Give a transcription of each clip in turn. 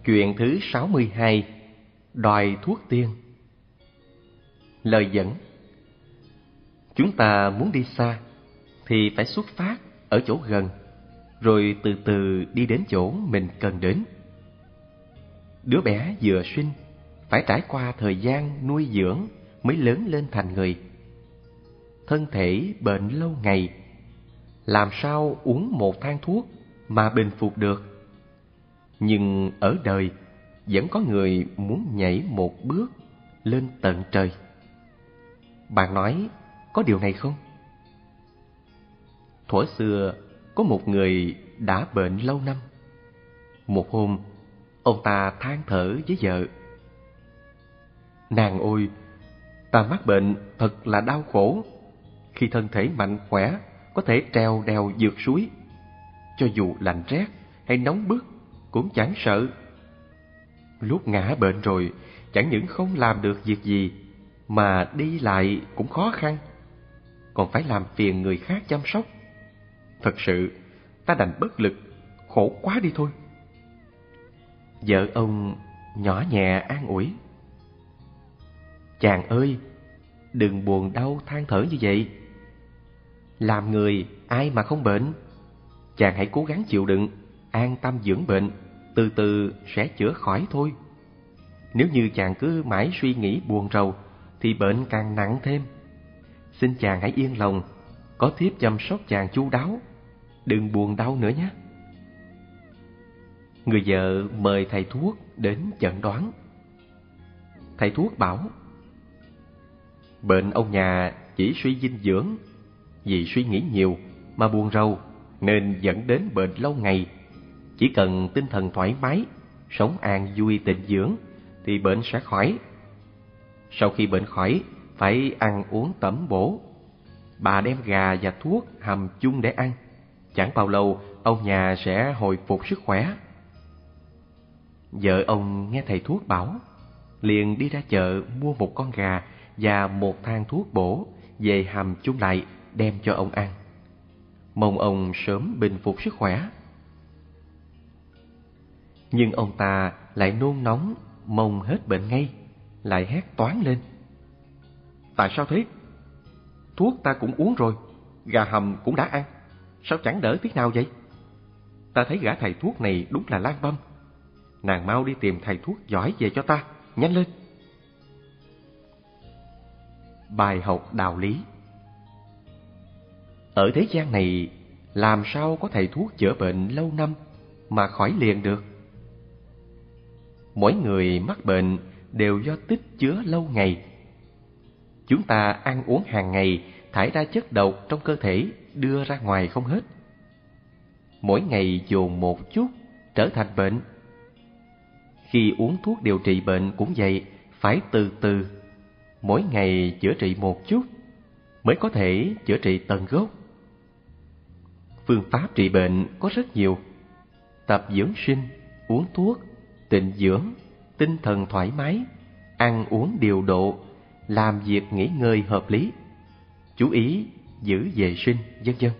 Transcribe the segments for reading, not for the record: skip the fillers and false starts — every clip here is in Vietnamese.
Chuyện thứ 62: Đòi thuốc tiên. Lời dẫn: chúng ta muốn đi xa thì phải xuất phát ở chỗ gần, rồi từ từ đi đến chỗ mình cần đến. Đứa bé vừa sinh phải trải qua thời gian nuôi dưỡng mới lớn lên thành người. Thân thể bệnh lâu ngày, làm sao uống một thang thuốc mà bình phục được? Nhưng ở đời vẫn có người muốn nhảy một bước lên tận trời. Bạn nói có điều này không? Thuở xưa có một người đã bệnh lâu năm. Một hôm, ông ta than thở với vợ: "Nàng ôi, ta mắc bệnh thật là đau khổ. Khi thân thể mạnh khỏe, có thể trèo đèo vượt suối. Cho dù lạnh rét hay nóng bức cũng chẳng sợ. Lúc ngã bệnh rồi, chẳng những không làm được việc gì, mà đi lại cũng khó khăn, còn phải làm phiền người khác chăm sóc. Thật sự, ta đành bất lực, khổ quá đi thôi." Vợ ông nhỏ nhẹ an ủi: "Chàng ơi, đừng buồn đau than thở như vậy. Làm người ai mà không bệnh. Chàng hãy cố gắng chịu đựng, an tâm dưỡng bệnh, từ từ sẽ chữa khỏi thôi. Nếu như chàng cứ mãi suy nghĩ buồn rầu thì bệnh càng nặng thêm. Xin chàng hãy yên lòng, có thiếp chăm sóc chàng chu đáo, đừng buồn đau nữa nhé." Người vợ mời thầy thuốc đến chẩn đoán. Thầy thuốc bảo: "Bệnh ông nhà chỉ suy dinh dưỡng, vì suy nghĩ nhiều mà buồn rầu nên dẫn đến bệnh lâu ngày. Chỉ cần tinh thần thoải mái, sống an vui tịnh dưỡng thì bệnh sẽ khỏi. Sau khi bệnh khỏi, phải ăn uống tẩm bổ. Bà đem gà và thuốc hầm chung để ăn. Chẳng bao lâu, ông nhà sẽ hồi phục sức khỏe." Vợ ông nghe thầy thuốc bảo, liền đi ra chợ mua một con gà và một thang thuốc bổ về hầm chung lại đem cho ông ăn. Mong ông sớm bình phục sức khỏe. Nhưng ông ta lại nôn nóng mong hết bệnh ngay, lại hét toáng lên: "Tại sao thế? Thuốc ta cũng uống rồi, gà hầm cũng đã ăn, sao chẳng đỡ tí nào vậy? Ta thấy gã thầy thuốc này đúng là lang băm. Nàng mau đi tìm thầy thuốc giỏi về cho ta, nhanh lên." Bài học đạo lý: ở thế gian này, làm sao có thầy thuốc chữa bệnh lâu năm mà khỏi liền được? Mỗi người mắc bệnh đều do tích chứa lâu ngày. Chúng ta ăn uống hàng ngày thải ra chất độc trong cơ thể đưa ra ngoài không hết. Mỗi ngày dồn một chút trở thành bệnh. Khi uống thuốc điều trị bệnh cũng vậy, phải từ từ, mỗi ngày chữa trị một chút mới có thể chữa trị tận gốc. Phương pháp trị bệnh có rất nhiều: tập dưỡng sinh, uống thuốc, tịnh dưỡng, tinh thần thoải mái, ăn uống điều độ, làm việc nghỉ ngơi hợp lý, chú ý giữ vệ sinh, vân vân.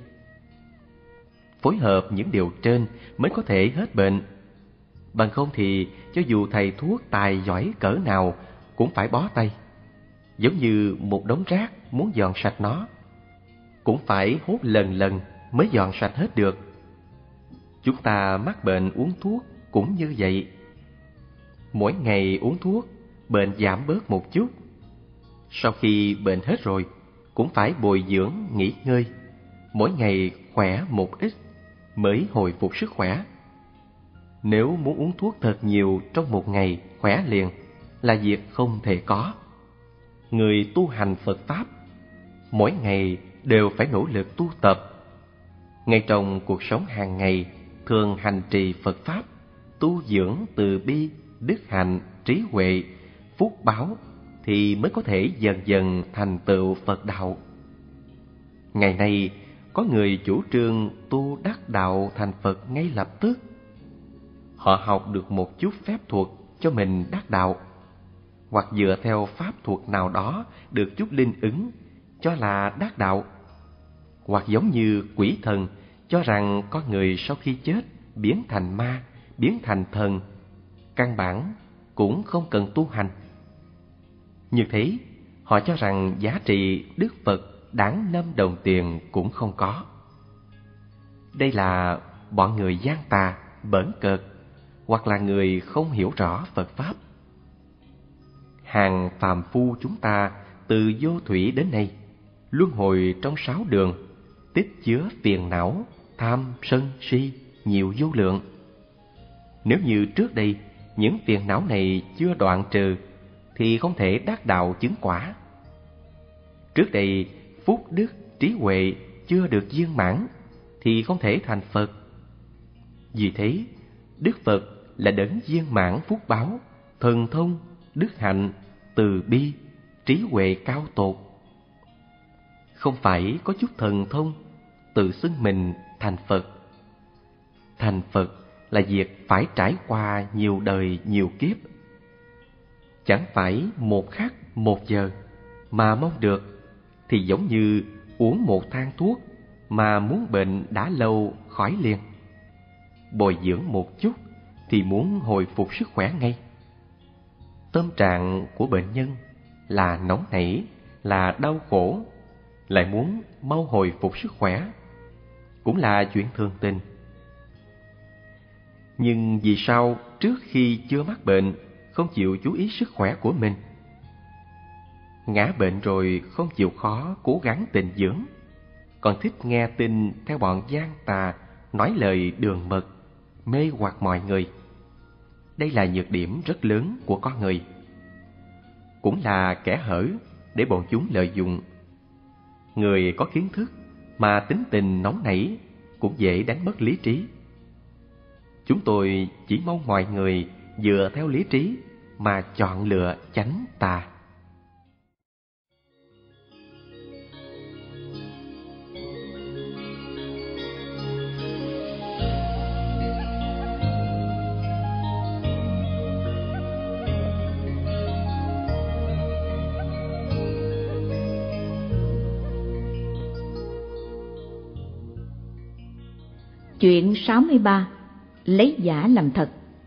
Phối hợp những điều trên mới có thể hết bệnh. Bằng không thì cho dù thầy thuốc tài giỏi cỡ nào cũng phải bó tay. Giống như một đống rác muốn dọn sạch nó, cũng phải hốt lần lần mới dọn sạch hết được. Chúng ta mắc bệnh uống thuốc cũng như vậy. Mỗi ngày uống thuốc, bệnh giảm bớt một chút. Sau khi bệnh hết rồi, cũng phải bồi dưỡng, nghỉ ngơi, mỗi ngày khỏe một ít mới hồi phục sức khỏe. Nếu muốn uống thuốc thật nhiều trong một ngày khỏe liền là việc không thể có. Người tu hành Phật Pháp mỗi ngày đều phải nỗ lực tu tập. Ngay trong cuộc sống hàng ngày thường hành trì Phật Pháp, tu dưỡng từ bi, đức hạnh, trí huệ, phúc báo thì mới có thể dần dần thành tựu Phật đạo. Ngày nay có người chủ trương tu đắc đạo thành Phật ngay lập tức. Họ học được một chút phép thuật cho mình đắc đạo, hoặc dựa theo pháp thuật nào đó được chút linh ứng cho là đắc đạo, hoặc giống như quỷ thần cho rằng con người sau khi chết biến thành ma, biến thành thần, căn bản cũng không cần tu hành. Như thế, họ cho rằng giá trị Đức Phật đáng 5 đồng tiền cũng không có. Đây là bọn người gian tà, bỡn cợt, hoặc là người không hiểu rõ Phật Pháp. Hàng phàm phu chúng ta từ vô thủy đến nay, luân hồi trong 6 đường, tích chứa phiền não, tham, sân, si, nhiều vô lượng. Nếu như trước đây những phiền não này chưa đoạn trừ, thì không thể đắc đạo chứng quả. Trước đây phúc đức trí huệ chưa được viên mãn, thì không thể thành Phật. Vì thế, Đức Phật là đấng viên mãn phúc báo, thần thông, đức hạnh, từ bi, trí huệ cao tột. Không phải có chút thần thông, tự xưng mình thành Phật. Thành Phật là việc phải trải qua nhiều đời nhiều kiếp. Chẳng phải một khắc một giờ mà mong được, thì giống như uống một thang thuốc mà muốn bệnh đã lâu khỏi liền. Bồi dưỡng một chút thì muốn hồi phục sức khỏe ngay. Tâm trạng của bệnh nhân là nóng nảy, là đau khổ, lại muốn mau hồi phục sức khỏe, cũng là chuyện thường tình. Nhưng vì sao trước khi chưa mắc bệnh không chịu chú ý sức khỏe của mình? Ngã bệnh rồi không chịu khó cố gắng tịnh dưỡng, còn thích nghe tin theo bọn gian tà nói lời đường mật, mê hoặc mọi người. Đây là nhược điểm rất lớn của con người, cũng là kẽ hở để bọn chúng lợi dụng. Người có kiến thức mà tính tình nóng nảy cũng dễ đánh mất lý trí. Chúng tôi chỉ mong mọi người dựa theo lý trí mà chọn lựa chánh tà. Chuyện 63. Lấy giả làm thật.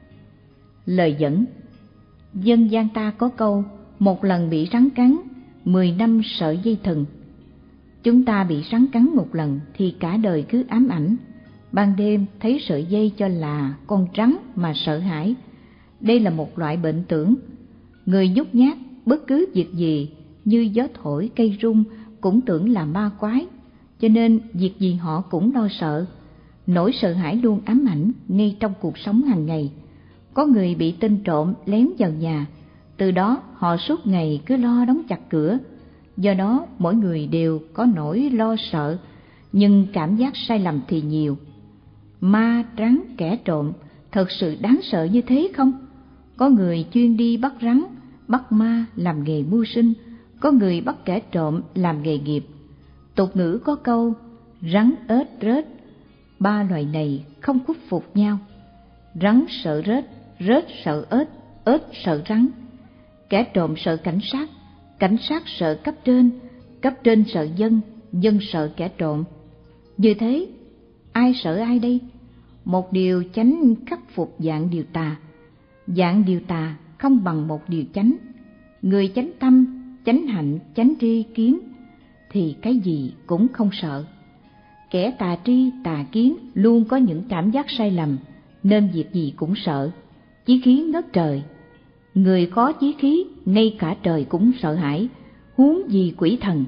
Lời dẫn. Dân gian ta có câu, một lần bị rắn cắn, 10 năm sợ dây thừng. Chúng ta bị rắn cắn một lần thì cả đời cứ ám ảnh. Ban đêm thấy sợi dây cho là con rắn mà sợ hãi. Đây là một loại bệnh tưởng. Người nhút nhát bất cứ việc gì như gió thổi cây rung cũng tưởng là ma quái, cho nên việc gì họ cũng lo sợ. Nỗi sợ hãi luôn ám ảnh ngay trong cuộc sống hàng ngày. Có người bị tên trộm lén vào nhà, từ đó họ suốt ngày cứ lo đóng chặt cửa. Do đó mỗi người đều có nỗi lo sợ, nhưng cảm giác sai lầm thì nhiều. Ma, rắn, kẻ trộm thật sự đáng sợ như thế không? Có người chuyên đi bắt rắn, bắt ma làm nghề mưu sinh, có người bắt kẻ trộm làm nghề nghiệp. Tục ngữ có câu, rắn ếch rết, ba loài này không khuất phục nhau. Rắn sợ rết sợ ếch, ếch sợ rắn. Kẻ trộm sợ cảnh sát sợ cấp trên sợ dân sợ kẻ trộm. Như thế, ai sợ ai đây? Một điều chánh khắc phục dạng điều tà. Dạng điều tà không bằng một điều chánh. Người chánh tâm, chánh hạnh, chánh tri kiến thì cái gì cũng không sợ. Kẻ tà tri, tà kiến luôn có những cảm giác sai lầm, nên việc gì cũng sợ, chí khí ngất trời. Người có chí khí, ngay cả trời cũng sợ hãi, huống gì quỷ thần.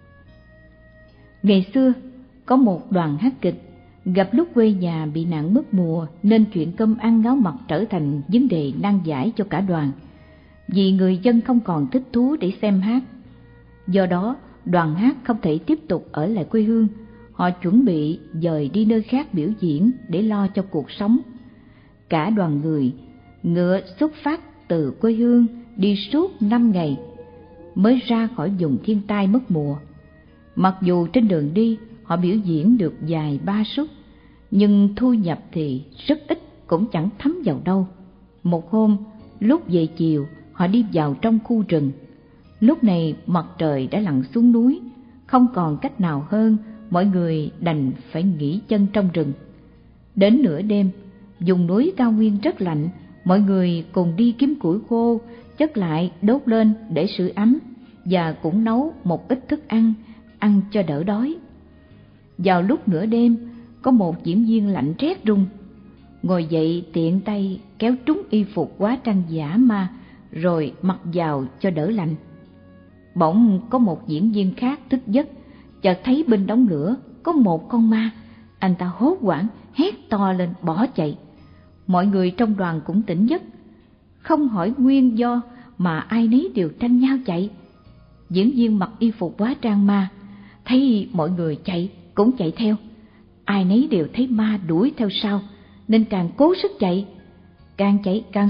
Ngày xưa, có một đoàn hát kịch, gặp lúc quê nhà bị nạn mất mùa nên chuyện cơm ăn áo mặc trở thành vấn đề nan giải cho cả đoàn, vì người dân không còn thích thú để xem hát. Do đó, đoàn hát không thể tiếp tục ở lại quê hương, họ chuẩn bị dời đi nơi khác biểu diễn để lo cho cuộc sống. Cả đoàn người ngựa xuất phát từ quê hương đi suốt 5 ngày mới ra khỏi vùng thiên tai mất mùa. Mặc dù trên đường đi họ biểu diễn được vài ba suất, nhưng thu nhập thì rất ít, cũng chẳng thấm vào đâu. Một hôm, lúc về chiều, họ đi vào trong khu rừng. Lúc này mặt trời đã lặn xuống núi, không còn cách nào hơn, mọi người đành phải nghỉ chân trong rừng. Đến nửa đêm, vùng núi cao nguyên rất lạnh, mọi người cùng đi kiếm củi khô, chất lại đốt lên để sưởi ấm, và cũng nấu một ít thức ăn, ăn cho đỡ đói. Vào lúc nửa đêm, có một diễn viên lạnh rét run, ngồi dậy tiện tay kéo trúng y phục hóa trang giả ma, rồi mặc vào cho đỡ lạnh. Bỗng có một diễn viên khác thức giấc, chợt thấy bên đống lửa có một con ma. Anh ta hốt hoảng hét to lên bỏ chạy. Mọi người trong đoàn cũng tỉnh giấc, không hỏi nguyên do mà ai nấy đều tranh nhau chạy. Diễn viên mặc y phục hóa trang ma thấy mọi người chạy cũng chạy theo. Ai nấy đều thấy ma đuổi theo sau nên càng cố sức chạy. Càng chạy càng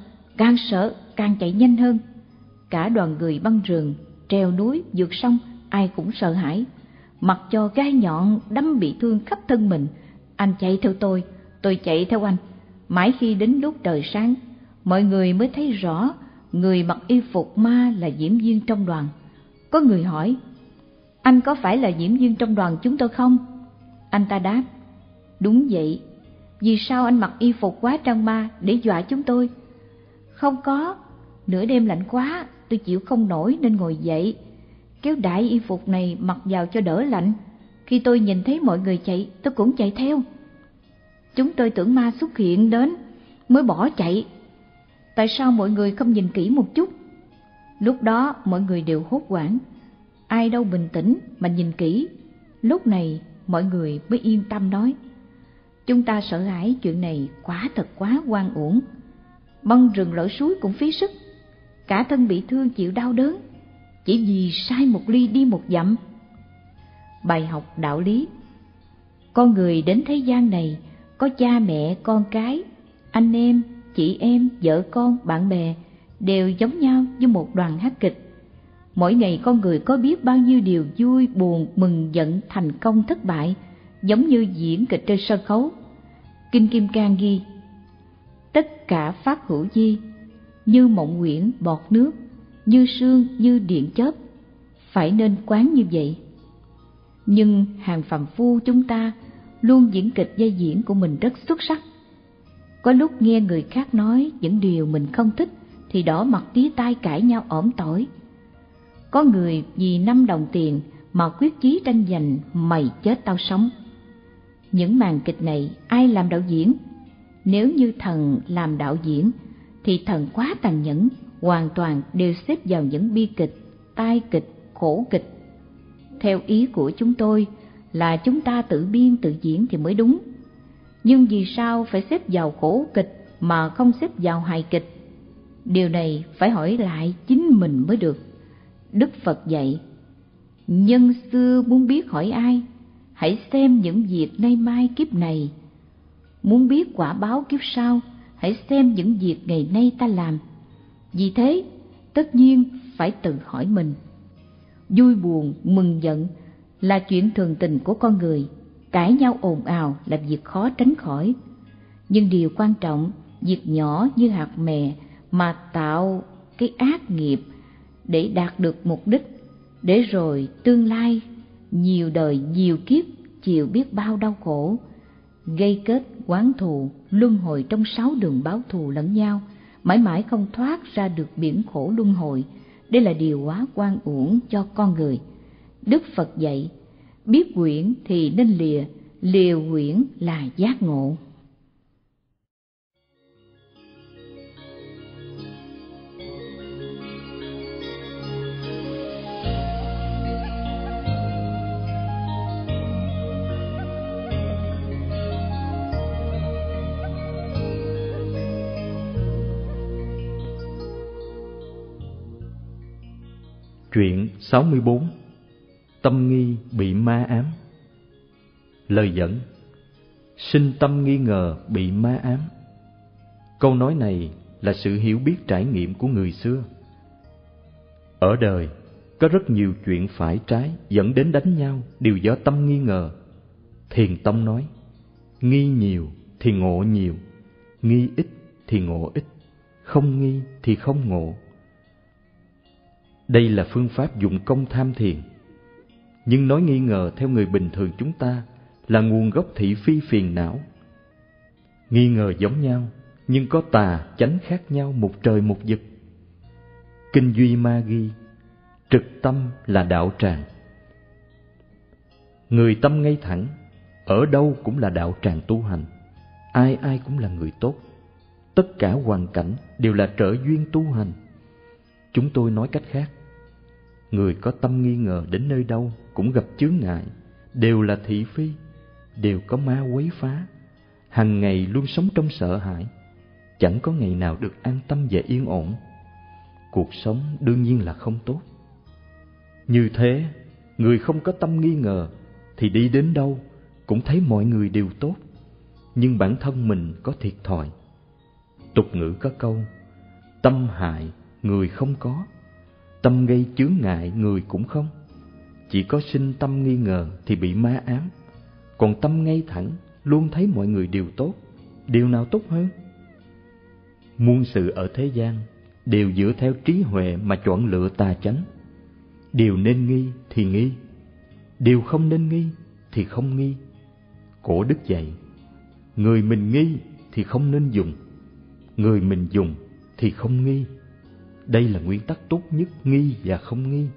sợ càng chạy nhanh hơn. Cả đoàn người băng rừng, trèo núi, vượt sông, ai cũng sợ hãi. Mặc cho gai nhọn đâm bị thương khắp thân mình, anh chạy theo tôi chạy theo anh. Mãi khi đến lúc trời sáng, mọi người mới thấy rõ người mặc y phục ma là diễn viên trong đoàn. Có người hỏi: "Anh có phải là diễn viên trong đoàn chúng tôi không?" Anh ta đáp: "Đúng vậy." "Vì sao anh mặc y phục hóa trang ma để dọa chúng tôi?" "Không có, nửa đêm lạnh quá, tôi chịu không nổi nên ngồi dậy, kéo đại y phục này mặc vào cho đỡ lạnh. Khi tôi nhìn thấy mọi người chạy, tôi cũng chạy theo. Chúng tôi tưởng ma xuất hiện đến mới bỏ chạy. Tại sao mọi người không nhìn kỹ một chút?" Lúc đó mọi người đều hốt hoảng, ai đâu bình tĩnh mà nhìn kỹ. Lúc này mọi người mới yên tâm nói: "Chúng ta sợ hãi chuyện này quả thật quá oan uổng. Băng rừng lội suối cũng phí sức, cả thân bị thương chịu đau đớn, chỉ vì sai một ly đi một dặm." Bài học đạo lý: con người đến thế gian này có cha mẹ, con cái, anh em, chị em, vợ con, bạn bè đều giống nhau như một đoàn hát kịch. Mỗi ngày con người có biết bao nhiêu điều vui, buồn, mừng, giận, thành công, thất bại, giống như diễn kịch trên sân khấu. Kinh Kim Cang ghi: tất cả pháp hữu vi, như mộng huyễn bọt nước, như sương như điện chớp, phải nên quán như vậy. Nhưng hàng phàm phu chúng ta luôn diễn kịch vai diễn của mình rất xuất sắc. Có lúc nghe người khác nói những điều mình không thích thì đỏ mặt tía tai cãi nhau ỏm tỏi. Có người vì 5 đồng tiền mà quyết chí tranh giành mày chết tao sống. Những màn kịch này ai làm đạo diễn? Nếu như thần làm đạo diễn thì thần quá tàn nhẫn, hoàn toàn đều xếp vào những bi kịch, tai kịch, khổ kịch. Theo ý của chúng tôi là chúng ta tự biên tự diễn thì mới đúng. Nhưng vì sao phải xếp vào khổ kịch mà không xếp vào hài kịch? Điều này phải hỏi lại chính mình mới được. Đức Phật dạy: nhân xưa muốn biết hỏi ai, hãy xem những việc nay mai kiếp này. Muốn biết quả báo kiếp sau, hãy xem những việc ngày nay ta làm. Vì thế, tất nhiên phải tự hỏi mình. Vui buồn, mừng giận là chuyện thường tình của con người, cãi nhau ồn ào là việc khó tránh khỏi. Nhưng điều quan trọng, việc nhỏ như hạt mè mà tạo cái ác nghiệp để đạt được mục đích, để rồi tương lai nhiều đời nhiều kiếp chịu biết bao đau khổ, gây kết oán thù, luân hồi trong 6 đường báo thù lẫn nhau, mãi mãi không thoát ra được biển khổ luân hồi. Đây là điều quá oan uổng cho con người. Đức Phật dạy: biết quyển thì nên lìa, lìa quyển là giác ngộ. Truyện 64. Tâm nghi bị ma ám. Lời dẫn: sinh tâm nghi ngờ bị ma ám. Câu nói này là sự hiểu biết trải nghiệm của người xưa. Ở đời có rất nhiều chuyện phải trái dẫn đến đánh nhau đều do tâm nghi ngờ. Thiền Tông nói: nghi nhiều thì ngộ nhiều, nghi ít thì ngộ ít, không nghi thì không ngộ. Đây là phương pháp dụng công tham thiền. Nhưng nói nghi ngờ theo người bình thường chúng ta là nguồn gốc thị phi phiền não. Nghi ngờ giống nhau nhưng có tà chánh khác nhau một trời một vực. Kinh Duy Ma ghi, trực tâm là đạo tràng. Người tâm ngay thẳng, ở đâu cũng là đạo tràng tu hành, ai ai cũng là người tốt. Tất cả hoàn cảnh đều là trợ duyên tu hành. Chúng tôi nói cách khác, người có tâm nghi ngờ đến nơi đâu cũng gặp chướng ngại, đều là thị phi, đều có ma quấy phá, hằng ngày luôn sống trong sợ hãi, chẳng có ngày nào được an tâm và yên ổn. Cuộc sống đương nhiên là không tốt. Như thế, người không có tâm nghi ngờ thì đi đến đâu cũng thấy mọi người đều tốt, nhưng bản thân mình có thiệt thòi. Tục ngữ có câu, tâm hại người không có, tâm gây chướng ngại người cũng không. Chỉ có sinh tâm nghi ngờ thì bị ma ám, còn tâm ngay thẳng luôn thấy mọi người đều tốt, điều nào tốt hơn? Muôn sự ở thế gian đều dựa theo trí huệ mà chọn lựa tà chánh. Điều nên nghi thì nghi, điều không nên nghi thì không nghi. Cổ đức dạy, người mình nghi thì không nên dùng, người mình dùng thì không nghi. Đây là nguyên tắc tốt nhất, nghi và không nghi.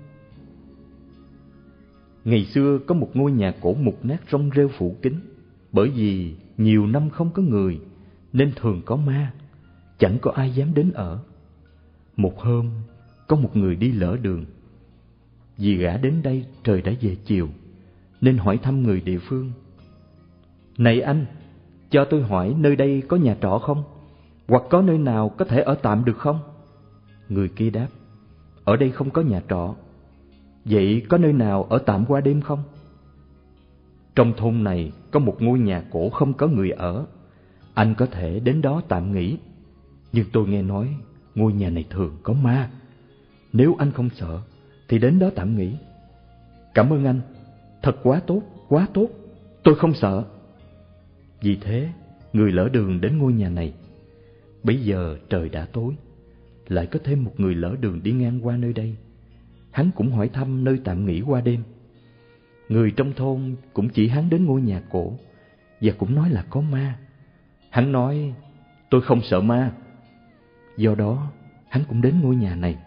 Ngày xưa có một ngôi nhà cổ mục nát rông rêu phủ kín, bởi vì nhiều năm không có người nên thường có ma, chẳng có ai dám đến ở. Một hôm, có một người đi lỡ đường. Vì gã đến đây trời đã về chiều, nên hỏi thăm người địa phương. Này anh, cho tôi hỏi nơi đây có nhà trọ không? Hoặc có nơi nào có thể ở tạm được không? Người kia đáp, ở đây không có nhà trọ. Vậy có nơi nào ở tạm qua đêm không? Trong thôn này có một ngôi nhà cổ không có người ở, anh có thể đến đó tạm nghỉ. Nhưng tôi nghe nói ngôi nhà này thường có ma. Nếu anh không sợ thì đến đó tạm nghỉ. Cảm ơn anh, thật quá tốt, tôi không sợ. Vì thế, người lỡ đường đến ngôi nhà này. Bấy giờ trời đã tối, lại có thêm một người lỡ đường đi ngang qua nơi đây. Hắn cũng hỏi thăm nơi tạm nghỉ qua đêm. Người trong thôn cũng chỉ hắn đến ngôi nhà cổ và cũng nói là có ma. Hắn nói, tôi không sợ ma. Do đó, hắn cũng đến ngôi nhà này.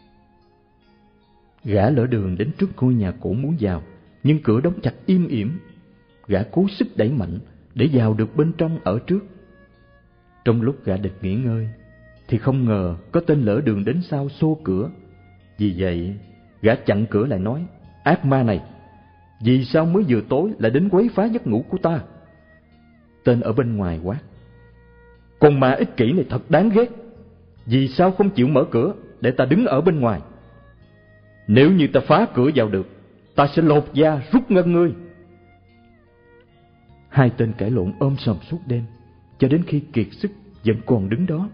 Gã lỡ đường đến trước ngôi nhà cổ muốn vào, nhưng cửa đóng chặt im ỉm. Gã cố sức đẩy mạnh để vào được bên trong ở trước. Trong lúc gã địch nghỉ ngơi, thì không ngờ có tên lỡ đường đến sau xô cửa. Vì vậy, gã chặn cửa lại nói, ác ma này, vì sao mới vừa tối lại đến quấy phá giấc ngủ của ta? Tên ở bên ngoài quát, con ma ích kỷ này thật đáng ghét. Vì sao không chịu mở cửa để ta đứng ở bên ngoài? Nếu như ta phá cửa vào được, ta sẽ lột da rút ngân ngươi. Hai tên cãi lộn ôm sòm suốt đêm, cho đến khi kiệt sức vẫn còn đứng đó.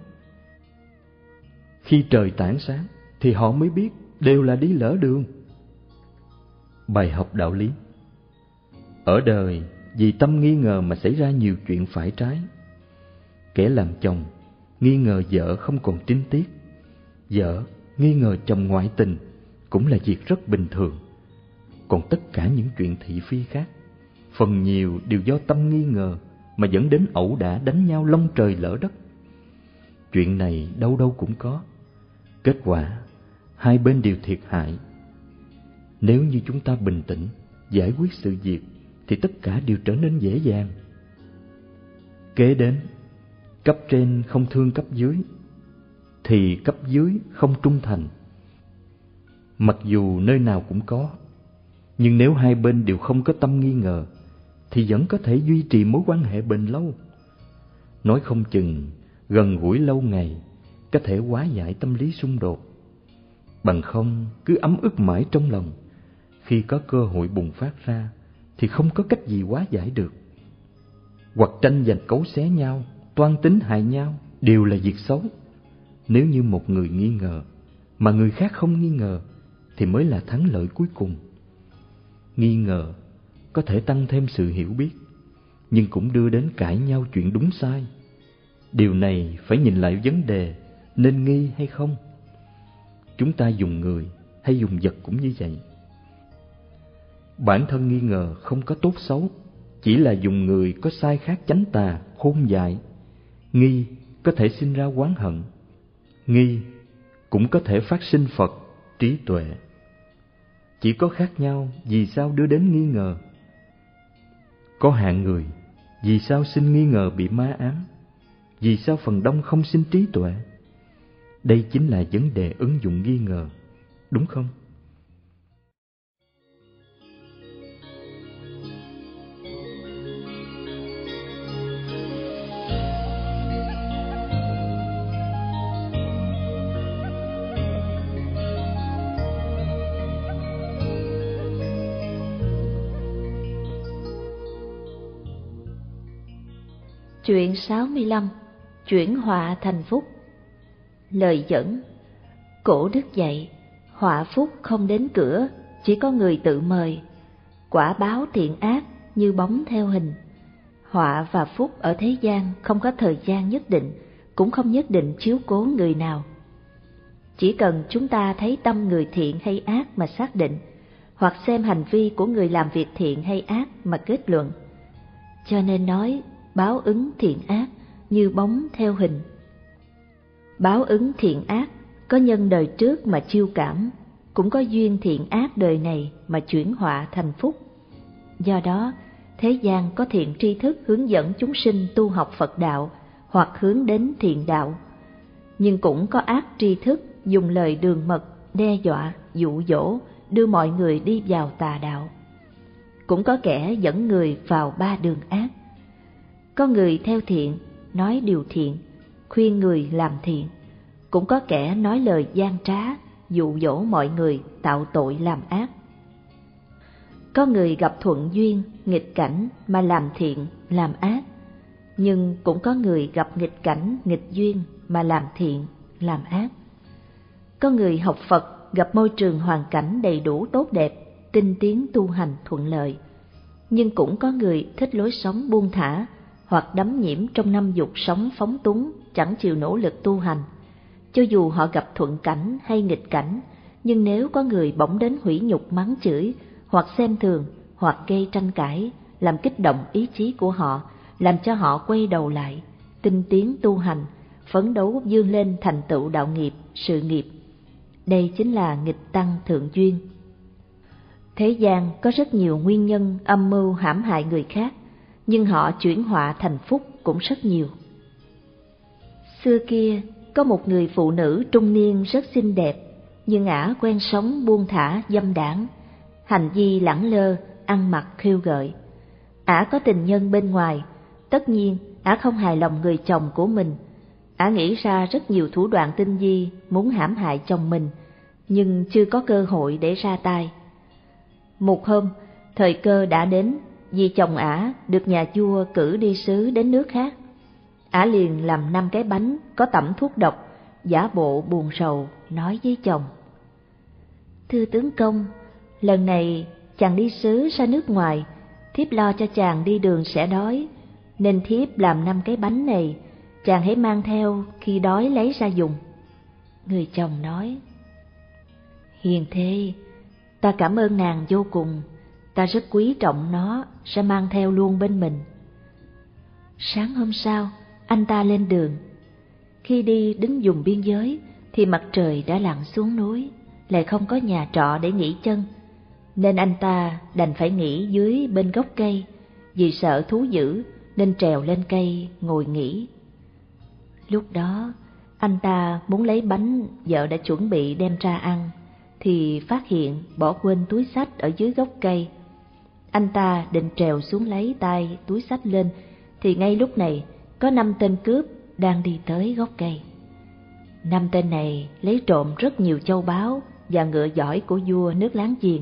Khi trời tảng sáng thì họ mới biết đều là đi lỡ đường. Bài học đạo lý. Ở đời, vì tâm nghi ngờ mà xảy ra nhiều chuyện phải trái. Kẻ làm chồng nghi ngờ vợ không còn trinh tiết, vợ nghi ngờ chồng ngoại tình cũng là việc rất bình thường. Còn tất cả những chuyện thị phi khác, phần nhiều đều do tâm nghi ngờ mà dẫn đến ẩu đả đánh nhau long trời lỡ đất. Chuyện này đâu đâu cũng có. Kết quả, hai bên đều thiệt hại. Nếu như chúng ta bình tĩnh, giải quyết sự việc, thì tất cả đều trở nên dễ dàng. Kế đến, cấp trên không thương cấp dưới, thì cấp dưới không trung thành. Mặc dù nơi nào cũng có, nhưng nếu hai bên đều không có tâm nghi ngờ, thì vẫn có thể duy trì mối quan hệ bền lâu. Nói không chừng, gần gũi lâu ngày, có thể hóa giải tâm lý xung đột. Bằng không, cứ ấm ức mãi trong lòng, khi có cơ hội bùng phát ra, thì không có cách gì hóa giải được. Hoặc tranh giành cấu xé nhau, toan tính hại nhau, đều là việc xấu. Nếu như một người nghi ngờ, mà người khác không nghi ngờ, thì mới là thắng lợi cuối cùng. Nghi ngờ có thể tăng thêm sự hiểu biết, nhưng cũng đưa đến cãi nhau chuyện đúng sai. Điều này phải nhìn lại vấn đề nên nghi hay không. Chúng ta dùng người hay dùng vật cũng như vậy. Bản thân nghi ngờ không có tốt xấu, chỉ là dùng người có sai khác chánh tà, khôn dại. Nghi có thể sinh ra oán hận, nghi cũng có thể phát sinh Phật, trí tuệ. Chỉ có khác nhau vì sao đưa đến nghi ngờ. Có hạng người vì sao sinh nghi ngờ bị ma ám, vì sao phần đông không sinh trí tuệ. Đây chính là vấn đề ứng dụng nghi ngờ, đúng không? Chuyện 65. Chuyển họa thành phúc. Lời dẫn. Cổ đức dạy, họa phúc không đến cửa, chỉ có người tự mời. Quả báo thiện ác như bóng theo hình. Họa và phúc ở thế gian không có thời gian nhất định, cũng không nhất định chiếu cố người nào. Chỉ cần chúng ta thấy tâm người thiện hay ác mà xác định, hoặc xem hành vi của người làm việc thiện hay ác mà kết luận. Cho nên nói, báo ứng thiện ác như bóng theo hình. Báo ứng thiện ác có nhân đời trước mà chiêu cảm, cũng có duyên thiện ác đời này mà chuyển họa thành phúc. Do đó, thế gian có thiện tri thức hướng dẫn chúng sinh tu học Phật đạo hoặc hướng đến thiện đạo, nhưng cũng có ác tri thức dùng lời đường mật, đe dọa, dụ dỗ, đưa mọi người đi vào tà đạo. Cũng có kẻ dẫn người vào ba đường ác. Có người theo thiện, nói điều thiện, khuyên người làm thiện. Cũng có kẻ nói lời gian trá, dụ dỗ mọi người tạo tội làm ác. Có người gặp thuận duyên, nghịch cảnh mà làm thiện, làm ác. Nhưng cũng có người gặp nghịch cảnh, nghịch duyên mà làm thiện, làm ác. Có người học Phật gặp môi trường hoàn cảnh đầy đủ tốt đẹp, tinh tiến tu hành thuận lợi. Nhưng cũng có người thích lối sống buông thả, hoặc đắm nhiễm trong năm dục sống phóng túng, chẳng chịu nỗ lực tu hành. Cho dù họ gặp thuận cảnh hay nghịch cảnh, nhưng nếu có người bỗng đến hủy nhục mắng chửi, hoặc xem thường, hoặc gây tranh cãi, làm kích động ý chí của họ, làm cho họ quay đầu lại, tinh tiến tu hành, phấn đấu vươn lên thành tựu đạo nghiệp, sự nghiệp. Đây chính là nghịch tăng thượng duyên. Thế gian có rất nhiều nguyên nhân âm mưu hãm hại người khác, nhưng họ chuyển họa thành phúc cũng rất nhiều. Xưa kia, có một người phụ nữ trung niên rất xinh đẹp, nhưng ả quen sống buông thả dâm đãng, hành vi lẳng lơ, ăn mặc khêu gợi. Ả có tình nhân bên ngoài, tất nhiên ả không hài lòng người chồng của mình. Ả nghĩ ra rất nhiều thủ đoạn tinh vi muốn hãm hại chồng mình, nhưng chưa có cơ hội để ra tay. Một hôm, thời cơ đã đến, vì chồng ả được nhà vua cử đi sứ đến nước khác. Ả liền làm 5 cái bánh có tẩm thuốc độc, giả bộ buồn rầu nói với chồng: "Thưa tướng công, lần này chàng đi sứ ra nước ngoài, thiếp lo cho chàng đi đường sẽ đói, nên thiếp làm 5 cái bánh này, chàng hãy mang theo, khi đói lấy ra dùng." Người chồng nói: "Hiền thê, ta cảm ơn nàng vô cùng, ta rất quý trọng nó, sẽ mang theo luôn bên mình." Sáng hôm sau, anh ta lên đường. Khi đi đến vùng biên giới thì mặt trời đã lặn xuống núi, lại không có nhà trọ để nghỉ chân, nên anh ta đành phải nghỉ dưới bên gốc cây. Vì sợ thú dữ nên trèo lên cây ngồi nghỉ. Lúc đó anh ta muốn lấy bánh vợ đã chuẩn bị đem ra ăn, thì phát hiện bỏ quên túi xách ở dưới gốc cây. Anh ta định trèo xuống lấy tay túi xách lên, thì ngay lúc này có 5 tên cướp đang đi tới gốc cây. 5 tên này lấy trộm rất nhiều châu báu và ngựa giỏi của vua nước láng giềng.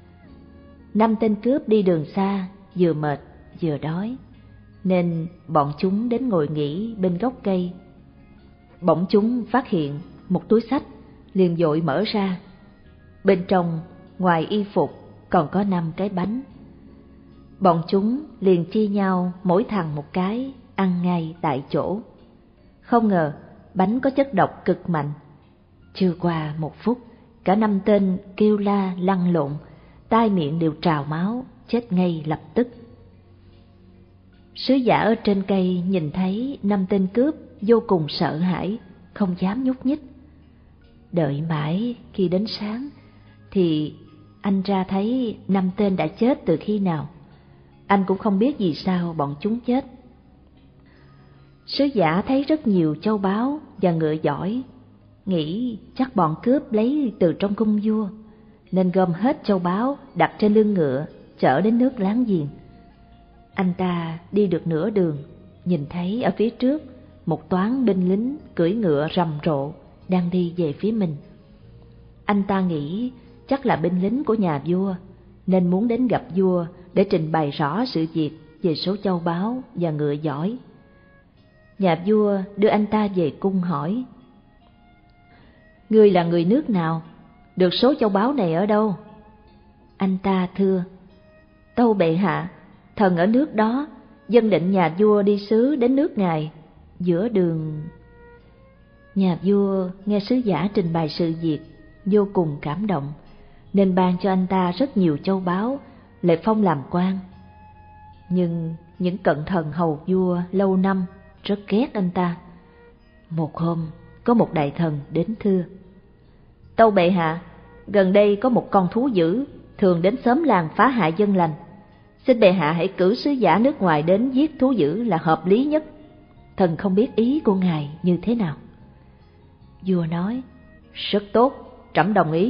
5 tên cướp đi đường xa, vừa mệt vừa đói, nên bọn chúng đến ngồi nghỉ bên gốc cây. Bỗng chúng phát hiện một túi xách, liền vội mở ra. Bên trong, ngoài y phục, còn có 5 cái bánh. Bọn chúng liền chia nhau mỗi thằng một cái, ăn ngay tại chỗ. Không ngờ bánh có chất độc cực mạnh. Chưa qua 1 phút, cả 5 tên kêu la lăn lộn, tai miệng đều trào máu, chết ngay lập tức. Sứ giả ở trên cây nhìn thấy 5 tên cướp vô cùng sợ hãi, không dám nhúc nhích. Đợi mãi khi đến sáng thì anh ra thấy 5 tên đã chết từ khi nào. Anh cũng không biết vì sao bọn chúng chết. Sứ giả thấy rất nhiều châu báu và ngựa giỏi, nghĩ chắc bọn cướp lấy từ trong cung vua, nên gom hết châu báu đặt trên lưng ngựa chở đến nước láng giềng. Anh ta đi được nửa đường, nhìn thấy ở phía trước một toán binh lính cưỡi ngựa rầm rộ đang đi về phía mình. Anh ta nghĩ chắc là binh lính của nhà vua, nên muốn đến gặp vua để trình bày rõ sự việc về số châu báu và ngựa giỏi. Nhà vua đưa anh ta về cung hỏi: "Ngươi là người nước nào? Được số châu báu này ở đâu?" Anh ta thưa: "Tâu bệ hạ, thần ở nước đó, dân định nhà vua đi sứ đến nước ngài. Giữa đường..." Nhà vua nghe sứ giả trình bày sự việc, vô cùng cảm động, nên ban cho anh ta rất nhiều châu báu, lại phong làm quan. Nhưng những cận thần hầu vua lâu năm rất ghét anh ta. Một hôm, có một đại thần đến thưa: "Tâu bệ hạ, gần đây có một con thú dữ thường đến xóm làng phá hại dân lành. Xin bệ hạ hãy cử sứ giả nước ngoài đến giết thú dữ là hợp lý nhất. Thần không biết ý của ngài như thế nào." Vua nói: "Rất tốt, trẫm đồng ý."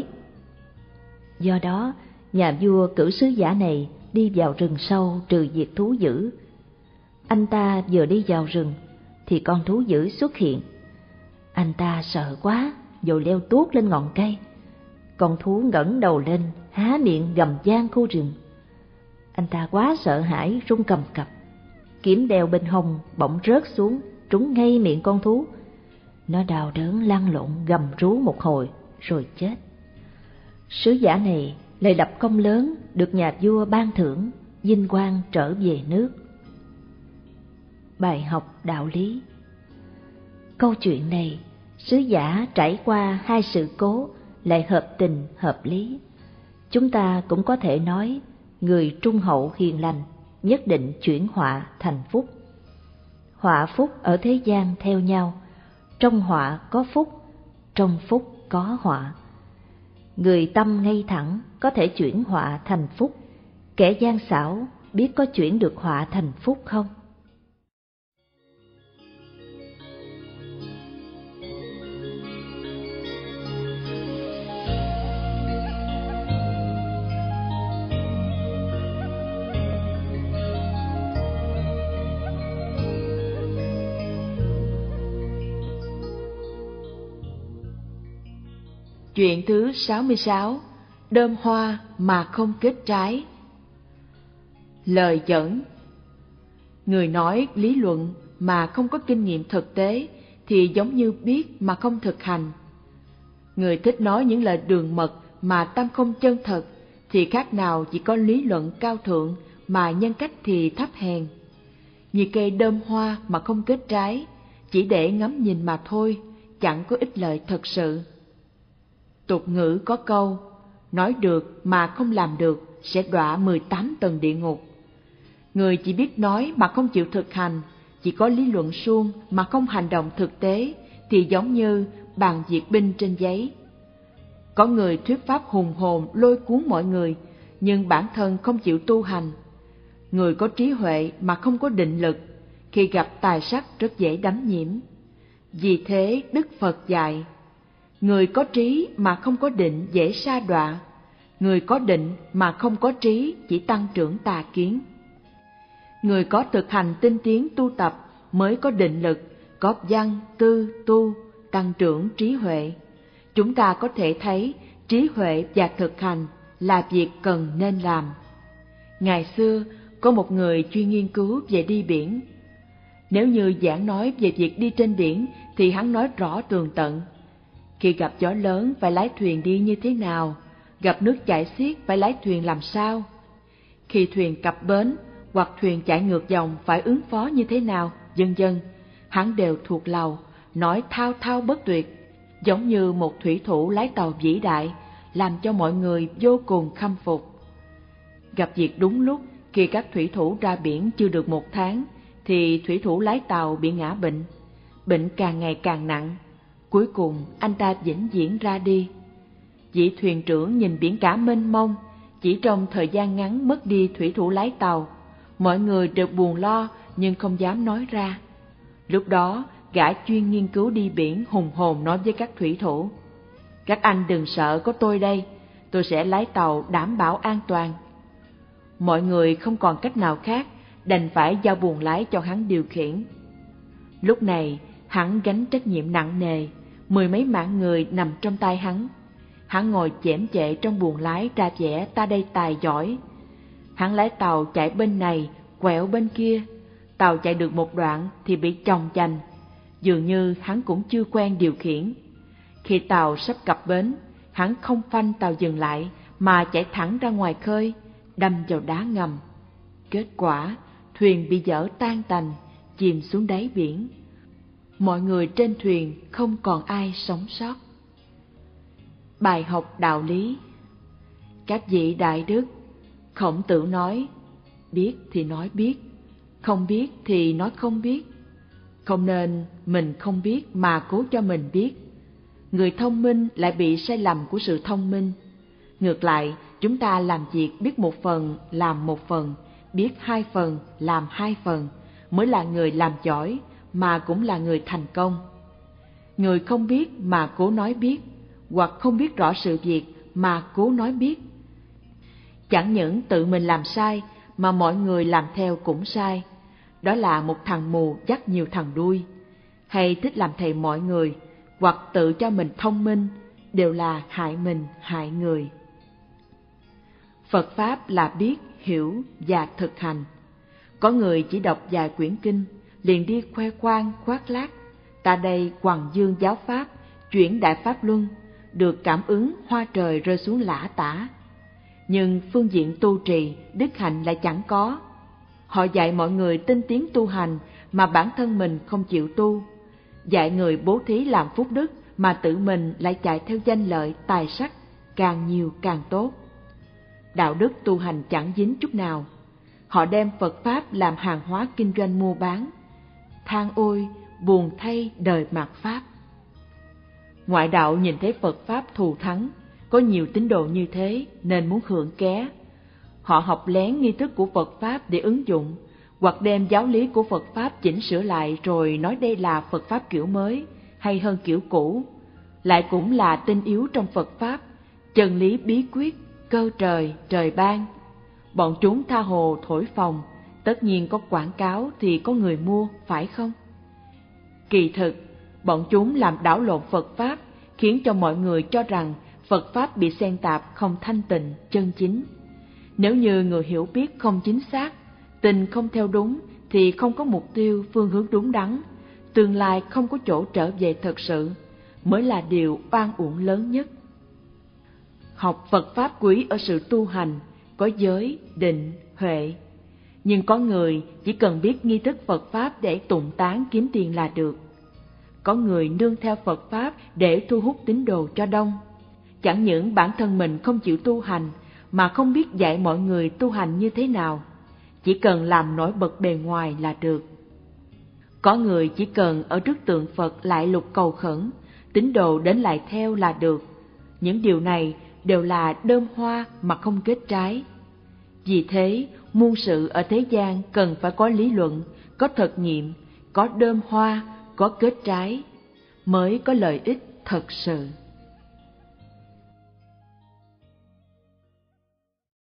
Do đó, nhà vua cử sứ giả này đi vào rừng sâu trừ diệt thú dữ. Anh ta vừa đi vào rừng thì con thú dữ xuất hiện. Anh ta sợ quá, vội leo tuốt lên ngọn cây. Con thú ngẩng đầu lên, há miệng gầm vang khu rừng. Anh ta quá sợ hãi, run cầm cập. Kiếm đeo bên hông bỗng rớt xuống, trúng ngay miệng con thú. Nó đau đớn lăn lộn gầm rú một hồi rồi chết. Sứ giả này lại lập công lớn, được nhà vua ban thưởng, vinh quang trở về nước. Bài học đạo lý. Câu chuyện này, sứ giả trải qua 2 sự cố lại hợp tình hợp lý. Chúng ta cũng có thể nói, người trung hậu hiền lành nhất định chuyển họa thành phúc. Họa phúc ở thế gian theo nhau, trong họa có phúc, trong phúc có họa. Người tâm ngay thẳng có thể chuyển họa thành phúc, kẻ gian xảo biết có chuyển được họa thành phúc không? Chuyện thứ 66: Đơm hoa mà không kết trái. Lời dẫn: người nói lý luận mà không có kinh nghiệm thực tế thì giống như biết mà không thực hành. Người thích nói những lời đường mật mà tâm không chân thật thì khác nào chỉ có lý luận cao thượng mà nhân cách thì thấp hèn. Như cây đơm hoa mà không kết trái, chỉ để ngắm nhìn mà thôi, chẳng có ích lợi thật sự. Tục ngữ có câu: nói được mà không làm được sẽ đọa 18 tầng địa ngục. Người chỉ biết nói mà không chịu thực hành, chỉ có lý luận suông mà không hành động thực tế thì giống như bàn diệt binh trên giấy. Có người thuyết pháp hùng hồn lôi cuốn mọi người, nhưng bản thân không chịu tu hành. Người có trí huệ mà không có định lực, khi gặp tài sắc rất dễ đắm nhiễm. Vì thế Đức Phật dạy: người có trí mà không có định dễ sa đọa, người có định mà không có trí chỉ tăng trưởng tà kiến. Người có thực hành tinh tiến tu tập mới có định lực, có văn, tư, tu, tăng trưởng trí huệ. Chúng ta có thể thấy trí huệ và thực hành là việc cần nên làm. Ngày xưa, có một người chuyên nghiên cứu về đi biển. Nếu như giảng nói về việc đi trên biển thì hắn nói rõ tường tận. Khi gặp gió lớn phải lái thuyền đi như thế nào, gặp nước chảy xiết phải lái thuyền làm sao, khi thuyền cập bến hoặc thuyền chạy ngược dòng phải ứng phó như thế nào, vân vân. Hắn đều thuộc lòng, nói thao thao bất tuyệt, giống như một thủy thủ lái tàu vĩ đại, làm cho mọi người vô cùng khâm phục. Gặp việc đúng lúc, khi các thủy thủ ra biển chưa được 1 tháng, thì thủy thủ lái tàu bị ngã bệnh. Bệnh càng ngày càng nặng, cuối cùng anh ta vĩnh viễn ra đi. Vị thuyền trưởng nhìn biển cả mênh mông, chỉ trong thời gian ngắn mất đi thủy thủ lái tàu. Mọi người đều buồn lo nhưng không dám nói ra. Lúc đó, gã chuyên nghiên cứu đi biển hùng hồn nói với các thủy thủ: "Các anh đừng sợ, có tôi đây, tôi sẽ lái tàu đảm bảo an toàn." Mọi người không còn cách nào khác, đành phải giao buồng lái cho hắn điều khiển. Lúc này, hắn gánh trách nhiệm nặng nề, 10 mấy mạng người nằm trong tay hắn. Hắn ngồi chễm chệ trong buồng lái ra vẻ ta đây tài giỏi. Hắn lái tàu chạy bên này, quẹo bên kia. Tàu chạy được một đoạn thì bị chồng chành. Dường như hắn cũng chưa quen điều khiển. Khi tàu sắp cập bến, hắn không phanh tàu dừng lại mà chạy thẳng ra ngoài khơi, đâm vào đá ngầm. Kết quả, thuyền bị dở tan tành, chìm xuống đáy biển. Mọi người trên thuyền không còn ai sống sót. Bài học đạo lý. Các vị đại đức, Khổng Tử nói, biết thì nói biết, không biết thì nói không biết. Không nên mình không biết mà cố cho mình biết. Người thông minh lại bị sai lầm của sự thông minh. Ngược lại, chúng ta làm việc biết một phần, làm một phần, biết 2 phần, làm 2 phần, mới là người làm giỏi, mà cũng là người thành công. Người không biết mà cố nói biết, hoặc không biết rõ sự việc mà cố nói biết. Chẳng những tự mình làm sai, mà mọi người làm theo cũng sai. Đó là một thằng mù dắt nhiều thằng đuôi, hay thích làm thầy mọi người, hoặc tự cho mình thông minh, đều là hại mình, hại người. Phật Pháp là biết, hiểu và thực hành. Có người chỉ đọc vài quyển kinh, liền đi khoe khoang, khoác lác. Ta đây hoằng dương giáo Pháp, chuyển đại Pháp Luân, được cảm ứng hoa trời rơi xuống lã tả. Nhưng phương diện tu trì, đức hạnh lại chẳng có. Họ dạy mọi người tinh tiến tu hành, mà bản thân mình không chịu tu. Dạy người bố thí làm phúc đức, mà tự mình lại chạy theo danh lợi, tài sắc, càng nhiều càng tốt. Đạo đức tu hành chẳng dính chút nào. Họ đem Phật Pháp làm hàng hóa kinh doanh mua bán. Than ôi, buồn thay đời mạt Pháp. Ngoại đạo nhìn thấy Phật Pháp thù thắng, có nhiều tín đồ như thế nên muốn hưởng ké. Họ học lén nghi thức của Phật Pháp để ứng dụng, hoặc đem giáo lý của Phật Pháp chỉnh sửa lại rồi nói đây là Phật Pháp kiểu mới, hay hơn kiểu cũ. Lại cũng là tinh yếu trong Phật Pháp, chân lý bí quyết, cơ trời, trời ban. Bọn chúng tha hồ thổi phồng, tất nhiên có quảng cáo thì có người mua, phải không? Kỳ thực, bọn chúng làm đảo lộn Phật Pháp, khiến cho mọi người cho rằng Phật Pháp bị xen tạp, không thanh tịnh, chân chính. Nếu như người hiểu biết không chính xác, tình không theo đúng, thì không có mục tiêu, phương hướng đúng đắn, tương lai không có chỗ trở về thật sự, mới là điều oan uổng lớn nhất. Học Phật Pháp quý ở sự tu hành, có giới, định, huệ. Nhưng có người chỉ cần biết nghi thức Phật Pháp để tụng tán kiếm tiền là được. Có người nương theo Phật Pháp để thu hút tín đồ cho đông. Chẳng những bản thân mình không chịu tu hành, mà không biết dạy mọi người tu hành như thế nào. Chỉ cần làm nổi bật bề ngoài là được. Có người chỉ cần ở trước tượng Phật lại lục cầu khẩn, tín đồ đến lại theo là được. Những điều này đều là đơm hoa mà không kết trái. Vì thế, muôn sự ở thế gian cần phải có lý luận, có thực nghiệm, có đơm hoa, có kết trái, mới có lợi ích thật sự.